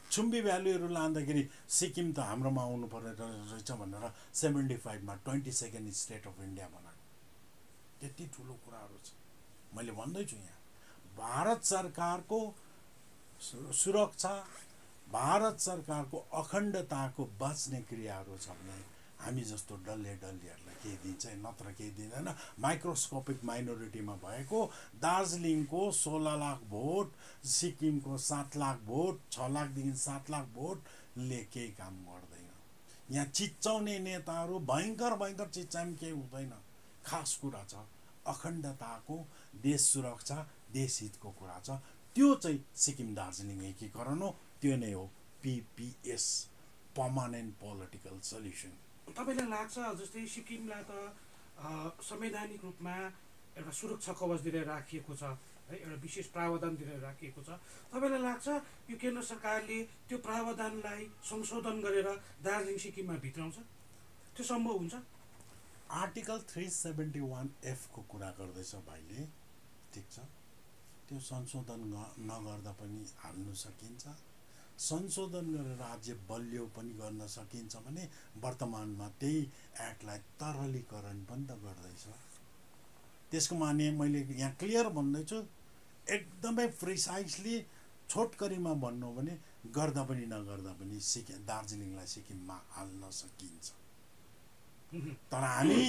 D: छुम्बी भ्यालुहरू लाँदाखेरि सिक्किम त हाम्रोमा आउनु पर्ने रहेछ भनेर 75मा 22nd स्टेट अफ इन्डिया बनाएको। त्यति ठुलो कुराहरू छ। मैले भन्दैछु यहाँ भारत सरकारको सुरक्षा, भारत सरकारको अखण्डताको बाँच्ने क्रियाहरू छ भने हामी जस्तो डल्ले डल्लीहरूलाई केही दिन्छ नत्र केही दिँदैन। माइक्रोस्कोपिक माइनोरिटीमा भएको दार्जिलिङको 16 लाख भोट, सिक्किमको 7 लाख भोट, 6 लाखदेखि 7 लाख भोटले केही काम गर्दैन। यहाँ चिच्चाउने नेताहरू भयङ्कर भयङ्कर चिच्चाइम केही हुँदैन। खास कुरा छ अखण्डताको, देश सुरक्षा, देश हितको कुरा छ। त्यो चाहिँ सिक्किम दार्जिलिङ एकीकरण हो। त्यो नै हो PPS, पर्मानेन्ट पोलिटिकल सल्युसन।
A: तपाईँलाई लाग्छ जस्तै सिक्किमलाई त संवैधानिक रूपमा एउटा सुरक्षा कवच दिएर राखिएको छ है, एउटा विशेष प्रावधान दिएर राखिएको छ। तपाईँलाई लाग्छ यो केन्द्र सरकारले त्यो प्रावधानलाई संशोधन गरेर दार्जिलिङ सिक्किममा भित्राउँछ? त्यो सम्भव हुन्छ?
D: आर्टिकल 371F को कुरा गर्दैछ भाइले, ठिक छ। त्यो संशोधन नगर्दा पनि हाल्नु सकिन्छ। संशोधन गरेर अझै बलियो पनि गर्न सकिन्छ भने वर्तमानमा त्यही एक्टलाई तरलीकरण पनि त गर्दैछ। त्यसको माने मैले यहाँ क्लियर भन्दैछु, एकदमै प्रिसाइसली छोटकरीमा भन्नु भने गर्दा पनि नगर्दा पनि दार्जिलिङलाई सिक्किममा हाल्न सकिन्छ। तर हामी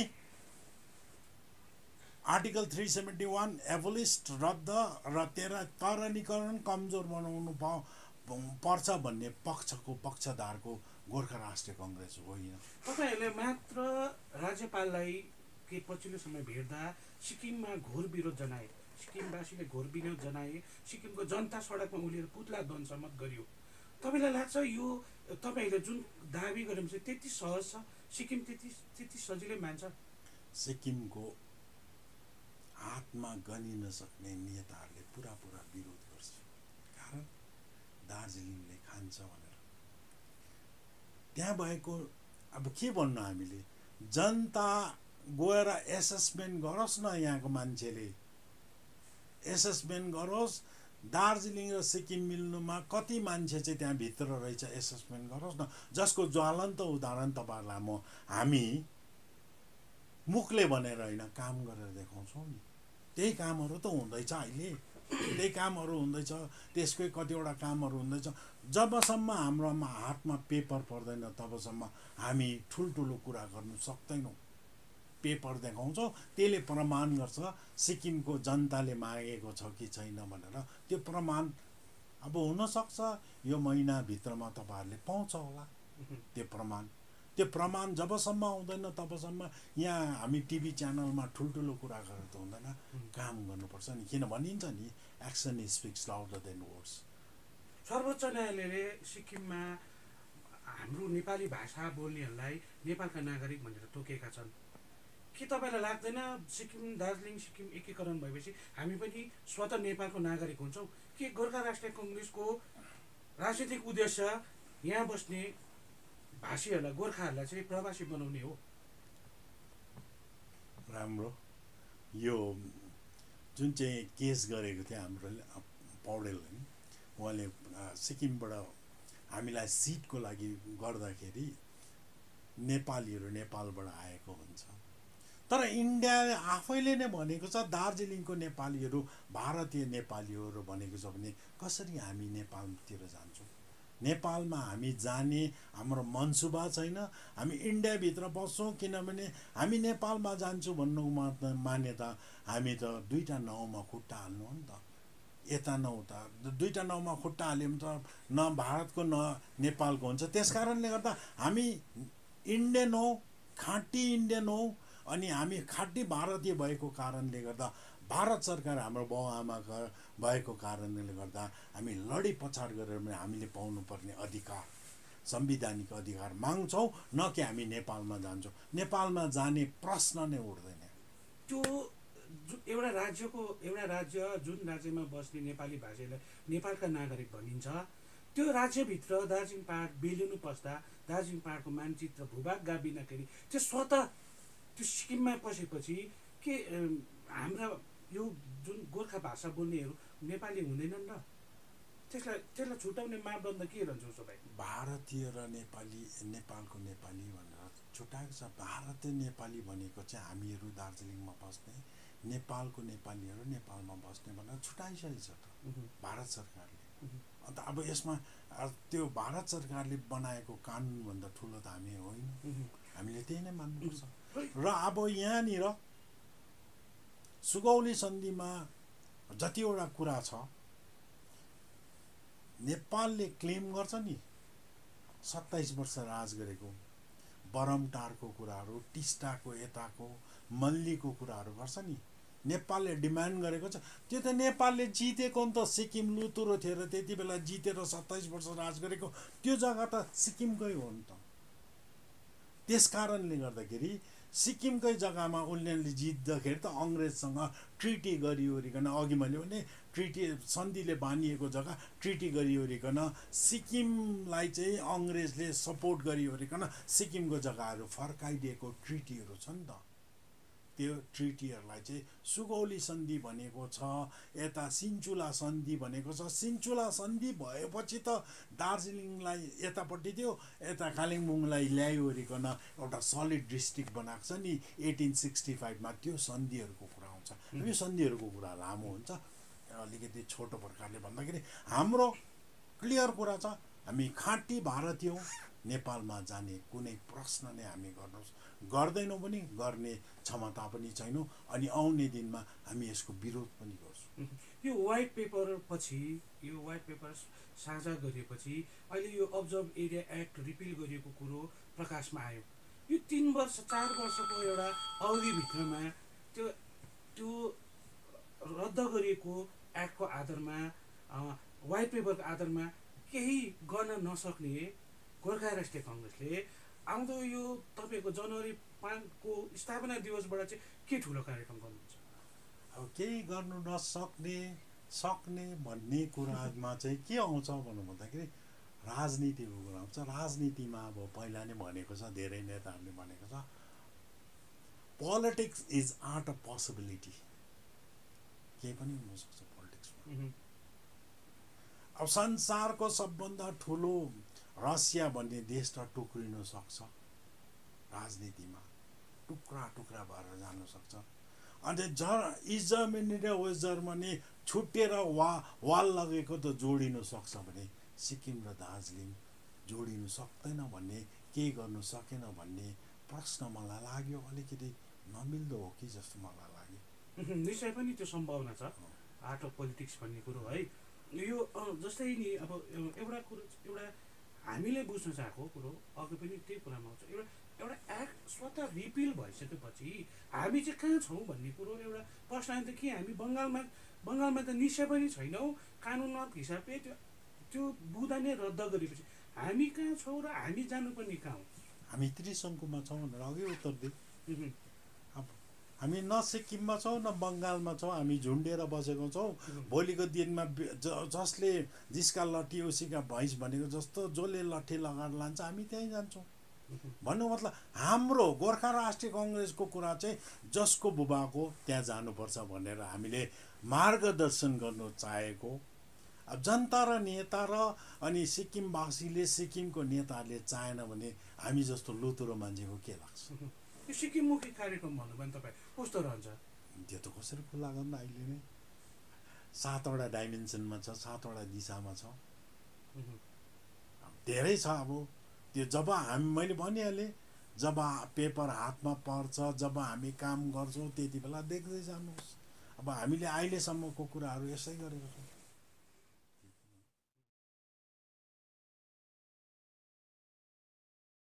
D: आर्टिकल 371 एबोलिस्ट रद्द र तरलीकरण कमजोर बनाउनु पर्छ भन्ने पक्षधारको गोर्खा राष्ट्रिय काङ्ग्रेस होइन।
A: तपाईँहरूले मात्र राज्यपाललाई के पछिल्लो समय भेट्दा सिक्किममा घोर विरोध जनाए, सिक्किमवासीले घोर विरोध जनाए, सिक्किमको जनता सडकमा उलेर पुतला ध्वंसमत गरियो। तपाईँलाई लाग्छ यो तपाईँहरूले जुन दाबी गरे चाहिँ त्यति सहज छ? सिक्किम त्यति सजिलै मान्छ?
D: सिक्किमको हातमा गनिन सक्ने नेताहरूले पुरा विरोध गर्छ। कारण दार्जिलिङले खान्छ भनेर। त्यहाँ भएको अब के भन्नु, हामीले जनता गएर एसेसमेन्ट गरोस् न, यहाँको मान्छेले एसेसमेन्ट गरोस्, दार्जिलिङ र सिक्किम मिल्नुमा कति मान्छे चाहिँ त्यहाँ भित्र रहेछ एसेसमेन्ट गरोस् न। जसको ज्वलन्त उदाहरण तपाईँहरूलाई हामी मुखले भनेर होइन काम गरेर देखाउँछौँ नि। त्यही कामहरू त हुँदैछ अहिले, त्यही कामहरू हुँदैछ, त्यसकै कतिवटा कामहरू हुँदैछ। जबसम्म हाम्रोमा हातमा पेपर पर्दैन तबसम्म हामी ठुल्ठुलो कुरा गर्नु सक्दैनौँ। पेपर देखाउँछौँ, त्यसले प्रमाण गर्छ सिक्किमको जनताले मागेको छ कि छैन भनेर। त्यो प्रमाण अब हुनसक्छ यो महिनाभित्रमा तपाईँहरूले पाउँछ होला त्यो प्रमाण जबसम्म आउँदैन तबसम्म यहाँ हामी टिभी च्यानलमा ठुल्ठुलो कुरा गरेर त हुँदैन, काम गर्नुपर्छ नि। किन भनिन्छ नि, action speaks louder than words.
A: सर्वोच्च न्यायालयले सिक्किममा हाम्रो नेपाली भाषा बोल्नेहरूलाई नेपालका नागरिक भनेर तोकेका छन्। के तपाईँलाई लाग्दैन सिक्किम दार्जिलिङ सिक्किम एकीकरण भएपछि हामी पनि स्वतः नेपालको नागरिक हुन्छौँ? के गोर्खा राष्ट्रिय काङ्ग्रेसको राजनीतिक उद्देश्य यहाँ बस्ने भाषीहरूलाई, गोर्खाहरूलाई चाहिँ प्रवासी बनाउने हो?
D: राम्रो। यो जुन चाहिँ केस गरेको थियो हाम्रो पौडेलले, उहाँले सिक्किमबाट हामीलाई सिटको लागि गर्दाखेरि नेपालीहरू नेपालबाट आएको हुन्छ। तर इन्डिया आफैले नै भनेको छ दार्जिलिङको नेपालीहरू भारतीय नेपालीहरू भनेको छ भने कसरी हामी नेपालतिर जान्छौँ? नेपालमा हामी जाने हाम्रो मनसुबा छैन। हामी इन्डियाभित्र बस्छौँ किनभने हामी नेपालमा जान्छौँ भन्नुको मान्यता हामी त दुईवटा नाउँमा खुट्टा हाल्नु हो नि त। यता न उता दुईवटा नाउँमा खुट्टा हाल्यो भने त न भारतको न नेपालको हुन्छ। त्यस कारणले गर्दा हामी इन्डियन हौ, खाँटी इन्डियन हौ। अनि हामी खाँटी भारतीय भएको कारणले गर्दा भारत सरकार हाम्रो बाउआमा भएको कारणले गर्दा हामी लडी पछाड गरेर पनि हामीले पाउनुपर्ने अधिकार, संवैधानिक अधिकार माग्छौँ, न कि हामी नेपालमा जान्छौँ। नेपालमा जाने प्रश्न नै उठ्दैन।
A: त्यो एउटा राज्य जुन राज्यमा बस्ने नेपाली भाषीलाई नेपालका नागरिक भनिन्छ, त्यो राज्यभित्र दार्जिलिङ पहाड बेलिनु पस्दा दार्जिलिङ पहाडको मानचित्र भूभाग गाबिनखेरि त्यो स्वतः त्यो सिक्किममा पसेपछि के हाम्रा यो जुन गोर्खा भाषा बोल्नेहरू नेपाली हुँदैनन् र? त्यसलाई छुट्याउने मापदण्ड के रहन्छ उसो भए?
D: भारतीय र नेपाली, नेपालको नेपाली भनेर छुट्याएको छ। भारतीय नेपाली भनेको चाहिँ हामीहरू दार्जिलिङमा बस्ने, नेपालको नेपालीहरू नेपालमा बस्ने भनेर छुट्याइसकेको छ त भारत सरकारले। अन्त अब यसमा त्यो भारत सरकारले बनाएको कानुनभन्दा ठुलो त हामी होइन, हामीले त्यही नै मान्नुपर्छ। र अब यहाँनिर सुगौली सन्धिमा जतिवटा कुरा छ, नेपालले क्लेम गर्छ नि 27 वर्ष राज गरेको, बरमटारको कुराहरू, टिस्टाको यताको मल्लीको कुराहरू गर्छ नि, नेपालले डिमान्ड गरेको छ। त्यो त नेपालले जितेको नि त, सिक्किम लुतुरो थियो र त्यति बेला जितेर 27 वर्ष राज गरेको त्यो जग्गा त सिक्किमकै हो नि त। त्यस कारणले गर्दाखेरि सिक्किमकै जग्गामा उनीहरूले जित्दाखेरि त अङ्ग्रेजसँग ट्रिटी गरिओरिकन, अघि मैले भने ट्रिटी सन्धिले बानिएको जग्गा ट्रिटी गरिओरिकन सिक्किमलाई चाहिँ अङ्ग्रेजले सपोर्ट गरिओरिकन सिक्किमको जग्गाहरू फर्काइदिएको ट्रिटीहरू छ नि त। त्यो ट्रिटीहरूलाई चाहिँ सुगौली सन्धि भनेको छ, यता सिन्चुला सन्धि भनेको छ। सिन्चुला सन्धि भएपछि त दार्जिलिङलाई यतापट्टि थियो, यता कालिम्पोङलाई ल्याइओरिकन एउटा सलिड डिस्ट्रिक्ट बनाएको छ नि 1865 त्यो सन्धिहरूको कुरा आउँछ। यो सन्धिहरूको कुरा लामो हुन्छ, अलिकति छोटो प्रकारले भन्दाखेरि हाम्रो क्लियर कुरा छ, हामी खाँटी भारतीय हौँ। नेपालमा जाने कुनै प्रश्न नै हामी गर्दैनौँ पनि, गर्ने क्षमता पनि छैनौँ। अनि आउने दिनमा हामी यसको विरोध पनि गर्छौँ।
A: यो व्हाइट पेपर पछि, यो व्हाइट पेपर साझा गरिएपछि अहिले यो अब्जर्भ एरिया एक्ट रिपिल गरिएको कुरो प्रकाशमा आयो। यो 3 वर्ष 4 वर्षको एउटा अवधिभित्रमा त्यो रद्द गरिएको एक्टको आधारमा, व्हाइट पेपरको आधारमा केही गर्न नसक्ने गोर्खा राष्ट्रिय कङ्ग्रेसले आउँदो यो तपाईँको जनवरी 5 को स्थापना दिवसबाट चाहिँ के ठुलो कार्यक्रम गर्नुहुन्छ?
D: अब केही गर्नु सक्ने भन्ने कुरामा चाहिँ के आउँछ भन्नु भन्दाखेरि राजनीतिको कुरा आउँछ। राजनीतिमा अब पहिला नै भनेको छ, धेरै नेताहरूले भनेको छ, politics is art of possibility. केही पनि हुनसक्छ पोलिटिक्समा। अब संसारको सबभन्दा ठुलो रसिया भन्ने देश त टुक्रिन सक्छ, राजनीतिमा टुक्रा टुक्रा भएर जान सक्छ। अनि इस्ट जर्मनी र वेस्ट जर्मनी छुट्टिएर वाल लगेको त जोडिन सक्छ भने सिक्किम र दार्जिलिङ जोडिन सक्दैन भन्ने, केही गर्नु सकेन भन्ने प्रश्न मलाई लाग्यो। अलिकति नमिल्दो हो कि जस्तो मलाई लाग्यो।
A: निश्चय पनि त्यो सम्भावना छ, आर्ट अफ पोलिटिक्स भन्ने कुरो है। यो जस्तै नि अब एउटा कुरो, एउटा हामीले बुझ्न चाहेको कुरो अघि पनि त्यही कुरामा आउँछ। एउटा एक्ट स्वतः रिपिल भइसकेपछि हामी चाहिँ कहाँ छौँ भन्ने कुरो एउटा प्रश्न आयो। त के हामी बङ्गालमा त निश्चय पनि छैनौँ, कानुनको हिसाबले त्यो बुँदा नै रद्द गरेपछि हामी कहाँ छौँ र हामी जानुपर्ने कहाँ हो?
D: हामी त्रिशङ्कुमा छौँ भनेर अघि उत्तर दिएँ। अब हामी न सिक्किममा छौँ न बङ्गालमा छौँ, हामी झुन्डेर बसेको छौँ। भोलिको दिनमा जसले जिसका लट्ठी उसीका भैँस भनेको जस्तो जसले लट्ठी लगाएर लान्छ हामी त्यहीँ जान्छौँ भन्नु मतलब हाम्रो गोर्खा राष्ट्रिय कङ्ग्रेसको कुरा चाहिँ जसको बुबाको त्यहाँ जानुपर्छ भनेर हामीले मार्गदर्शन गर्नु चाहेको। अब जनता र नेता र अनि सिक्किमवासीले, सिक्किमको नेताहरूले चाहेन भने हामी जस्तो लुतुरो मान्छेको के लाग्छ?
A: यो सिक्किममुखी कार्यक्रम भन्नु भने तपाईँ कस्तो रहन्छ?
D: त्यो त कसरी खुला गर्नु, अहिले नै 7वटा डाइमेन्सनमा छ, 7वटा दिशामा छ, धेरै छ। अब त्यो जब मैले भनिहालेँ, जब पेपर हातमा पर्छ, जब हामी काम गर्छौँ त्यति बेला देख्दै जानुहोस्। अब हामीले अहिलेसम्मको कुराहरू यसै गरेको छौँ।